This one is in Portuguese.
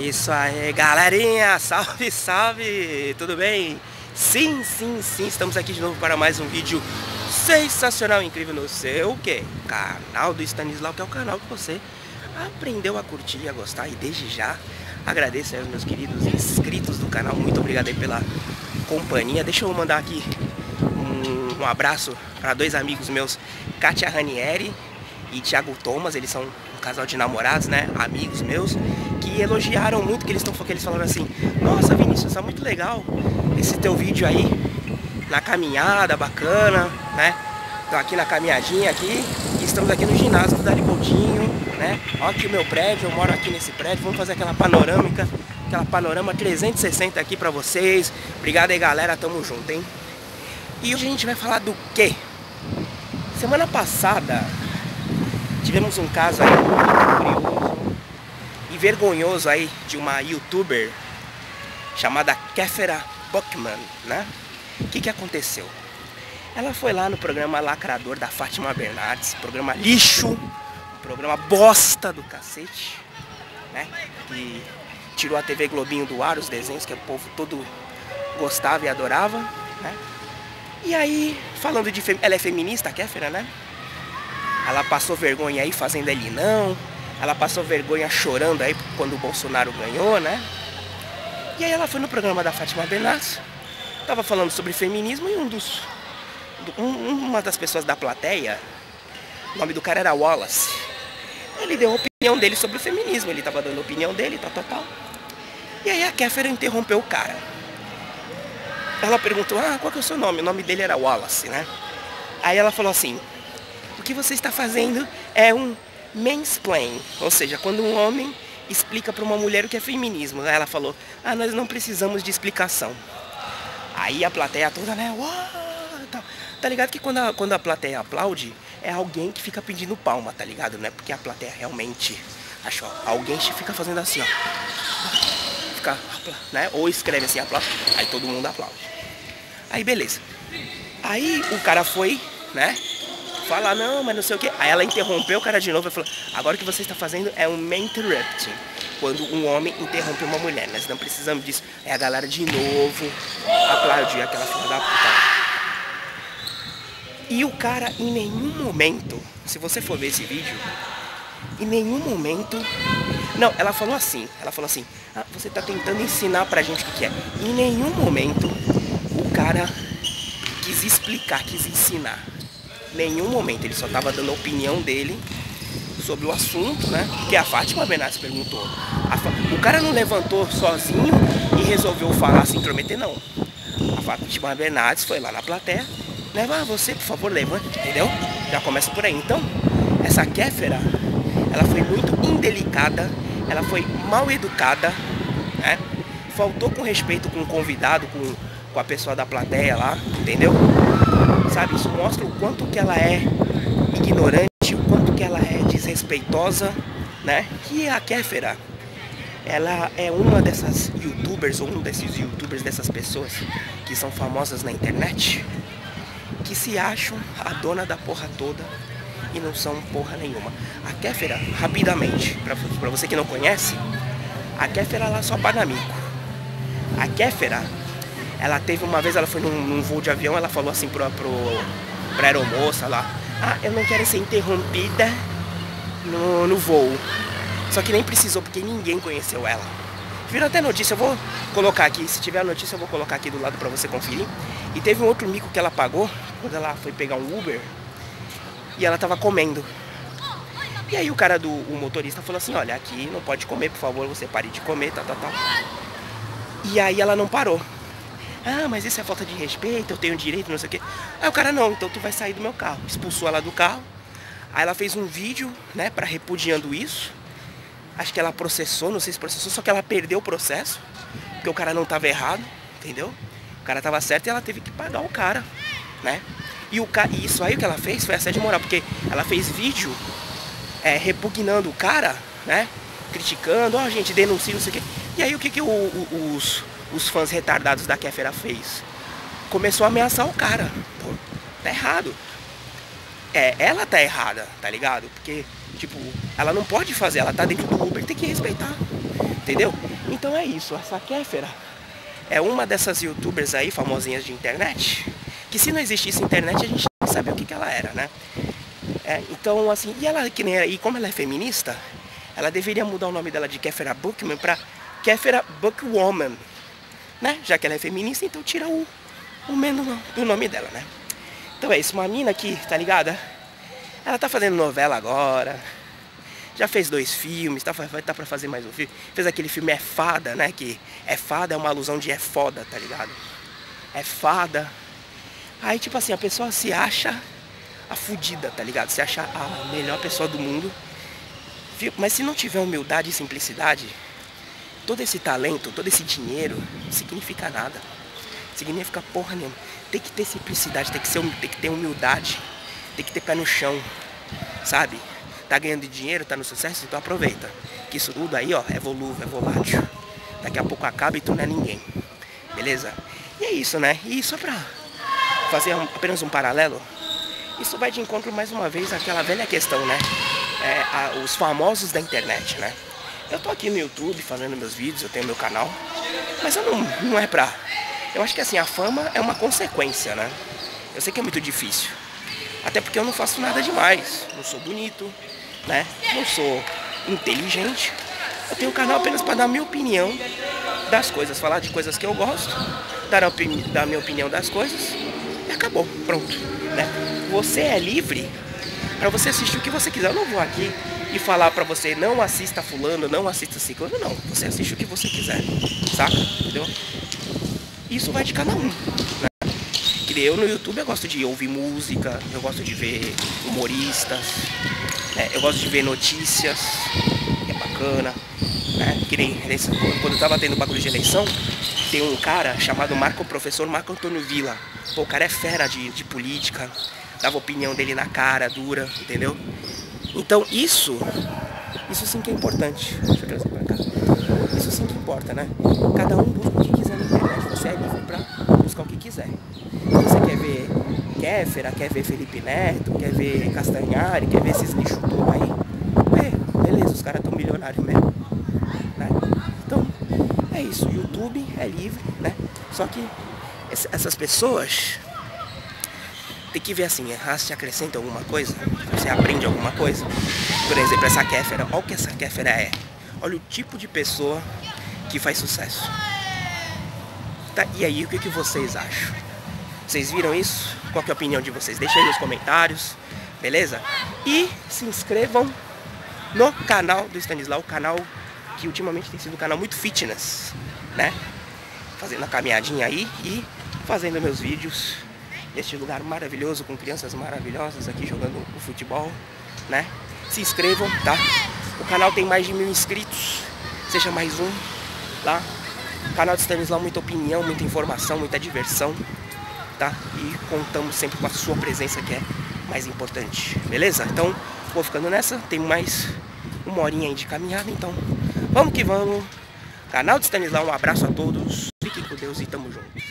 Isso aí, galerinha, salve, salve, tudo bem? Sim, estamos aqui de novo para mais um vídeo sensacional, incrível no seu, canal do Stanislau, que é o canal que você aprendeu a curtir e a gostar. E desde já, agradeço aos meus queridos inscritos do canal, muito obrigado aí pela companhia. Deixa eu mandar aqui um abraço para dois amigos meus, Kátia Ranieri e Thiago Thomas. Eles são um casal de namorados, né, amigos meus, que elogiaram muito, que eles falaram assim: nossa, Vinícius, tá muito legal esse teu vídeo aí, na caminhada, bacana, né? Tô aqui na caminhadinha aqui, e estamos aqui no ginásio do Dali Coutinho, né? Olha aqui o meu prédio, eu moro aqui nesse prédio, vamos fazer aquela panorama 360 aqui pra vocês. Obrigado aí, galera, tamo junto, hein? E hoje a gente vai falar do quê? Semana passada tivemos um caso aí curioso e vergonhoso aí de uma youtuber chamada Kéfera Buckman, né? O que aconteceu? Ela foi lá no programa Lacrador da Fátima Bernardes, programa lixo, programa bosta do cacete, né? Que tirou a TV Globinho do ar, os desenhos que o povo todo gostava e adorava, né? E aí, falando de... ela é feminista, a Kéfera, né? Ela passou vergonha aí fazendo ele não. Ela passou vergonha chorando aí quando o Bolsonaro ganhou, né? E aí ela foi no programa da Fátima Bernardes, tava falando sobre feminismo, e uma das pessoas da plateia, o nome do cara era Wallace. Ele deu a opinião dele sobre o feminismo, ele tava dando a opinião dele, tal. E aí a Kéfera interrompeu o cara. Ela perguntou: ah, qual que é o seu nome? O nome dele era Wallace, né? Aí ela falou assim: o que você está fazendo é um mansplain, ou seja, quando um homem explica para uma mulher o que é feminismo. Aí ela falou: ah, nós não precisamos de explicação. Aí a plateia toda, né? Uau, tá ligado que quando a plateia aplaude, é alguém que fica pedindo palma, tá ligado? Não é porque a plateia realmente achou. Alguém fica fazendo assim, ó. Fica, né? Ou escreve assim, aplaude. Aí todo mundo aplaude. Aí beleza. Aí o cara foi, né? Fala, não, mas não sei o que. Aí ela interrompeu o cara de novo e falou: agora o que você está fazendo é um interrupting. Quando um homem interrompe uma mulher, nós não precisamos disso. Aí a galera de novo aplaudiu aquela filha da puta. E o cara, em nenhum momento, se você for ver esse vídeo, em nenhum momento... Não, ela falou assim, ah, você está tentando ensinar pra gente o que é. Em nenhum momento o cara quis explicar, quis ensinar. Nenhum momento, ele só estava dando a opinião dele sobre o assunto, né? Que a Fátima Bernardes perguntou. O cara não levantou sozinho e resolveu falar, se intrometer, não. A Fátima Bernardes foi lá na plateia, leva você, por favor, levante, entendeu? Já começa por aí. Então, essa Kéfera, ela foi muito indelicada, ela foi mal educada, né? Faltou com respeito com o convidado, com a pessoa da plateia lá, entendeu? Sabe, isso mostra o quanto que ela é ignorante, o quanto que ela é desrespeitosa, né? Que a Kéfera, ela é uma dessas youtubers, ou um desses youtubers, dessas pessoas que são famosas na internet, que se acham a dona da porra toda e não são porra nenhuma. A Kéfera, rapidamente, pra você que não conhece, a Kéfera, ela só paga mico. A Kéfera, ela teve uma vez, ela foi num voo de avião, ela falou assim pra aeromoça lá: ah, eu não quero ser interrompida no voo. Só que nem precisou, porque ninguém conheceu ela. Virou até notícia, eu vou colocar aqui, se tiver a notícia eu vou colocar aqui do lado pra você conferir. E teve um outro mico que ela pagou, quando ela foi pegar um Uber, e ela tava comendo. E aí o motorista falou assim: olha, aqui não pode comer, por favor, você pare de comer, tal. E aí ela não parou. Ah, mas isso é falta de respeito, eu tenho direito, não sei o que. Aí o cara: não, então tu vai sair do meu carro. Expulsou ela do carro. Aí ela fez um vídeo, né, pra repudiando isso. Acho que ela processou, não sei se processou, só que ela perdeu o processo, porque o cara não tava errado, entendeu? O cara tava certo e ela teve que pagar o cara, né? E isso aí, o que ela fez foi assédio moral, porque ela fez vídeo repugnando o cara, né? Criticando, ó, gente, denuncia, não sei o que. E aí o que os fãs retardados da Kéfera fez? Começou a ameaçar o cara. Pô, tá errado. Ela tá errada, tá ligado? Porque, tipo, ela não pode fazer, ela tá dentro do Uber, tem que respeitar, entendeu? Então é isso, essa Kéfera é uma dessas youtubers aí, famosinhas de internet, que se não existisse internet a gente não sabia o que ela era, né? Então assim, e como ela é feminista, ela deveria mudar o nome dela de Kéfera Bookman pra Kéfera Bookwoman, né? Já que ela é feminista, então tira o menos do nome dela, né? Então é isso, uma mina aqui, tá ligada? Ela tá fazendo novela agora, já fez 2 filmes, vai tá pra fazer mais um filme. Fez aquele filme É Fada, né? Que É Fada é uma alusão de é foda, tá ligado? É fada. Aí tipo assim, a pessoa se acha a fudida, tá ligado? Se acha a melhor pessoa do mundo. Mas se não tiver humildade e simplicidade, todo esse talento, todo esse dinheiro, não significa nada. Significa porra nenhuma. Tem que ter simplicidade, tem que ter humildade, tem que ter pé no chão, sabe? Tá ganhando dinheiro, tá no sucesso, então aproveita. Que isso tudo aí, ó, é volúvel, é volátil. Daqui a pouco acaba e tu não é ninguém. Beleza? E é isso, né? E só pra fazer apenas um paralelo, isso vai de encontro mais uma vez àquela velha questão, né? Os famosos da internet, né? Eu tô aqui no YouTube fazendo meus vídeos, eu tenho meu canal, mas eu não é pra... Eu acho que assim, a fama é uma consequência, né? Eu sei que é muito difícil. Até porque eu não faço nada demais. Não sou bonito, né? Não sou inteligente. Eu tenho um canal apenas para dar a minha opinião das coisas. Falar de coisas que eu gosto. Dar a minha opinião das coisas. E acabou, pronto, né? Você é livre para você assistir o que você quiser. Eu não vou aqui e falar para você não assista fulano, não assista ciclano. Não, você assiste o que você quiser. Saca? Entendeu? Isso vai de cada um, né? Que eu no YouTube eu gosto de ouvir música, eu gosto de ver humoristas, né? Eu gosto de ver notícias, que é bacana, né? Que nem quando eu tava tendo bagulho de eleição, tem um cara chamado professor Marco Antônio Villa. Pô, o cara é fera de política, dava opinião dele na cara, dura, entendeu? Então isso sim que é importante. Deixa eu trazer pra cá. Isso sim que importa, né? Cada um busca o que quiser na internet. Você é livre pra buscar o que quiser. Se você quer ver Kéfera, quer ver Felipe Neto, quer ver Castanhari, quer ver esses lixos todos aí, beleza, os caras tão milionários mesmo, né? Então, é isso. O YouTube é livre, né? Só que essas pessoas tem que ver assim, se te acrescenta alguma coisa, você aprende alguma coisa. Por exemplo, essa Kéfera, olha o que essa Kéfera é. Olha o tipo de pessoa que faz sucesso. Tá, e aí, o que vocês acham? Vocês viram isso? Qual que é a opinião de vocês? Deixa aí nos comentários, beleza? E se inscrevam no canal do Stanislau, o canal que ultimamente tem sido um canal muito fitness, né? Fazendo a caminhadinha aí e fazendo meus vídeos neste lugar maravilhoso, com crianças maravilhosas aqui jogando o futebol, né? Se inscrevam, tá? O canal tem mais de 1000 inscritos, seja mais um, tá? O canal do Stanislau, muita opinião, muita informação, muita diversão, tá? E contamos sempre com a sua presença, que é mais importante, beleza? Então, vou ficando nessa, tem mais uma horinha aí de caminhada, então vamos que vamos. Canal do Stanislau, um abraço a todos, fiquem com Deus e tamo junto.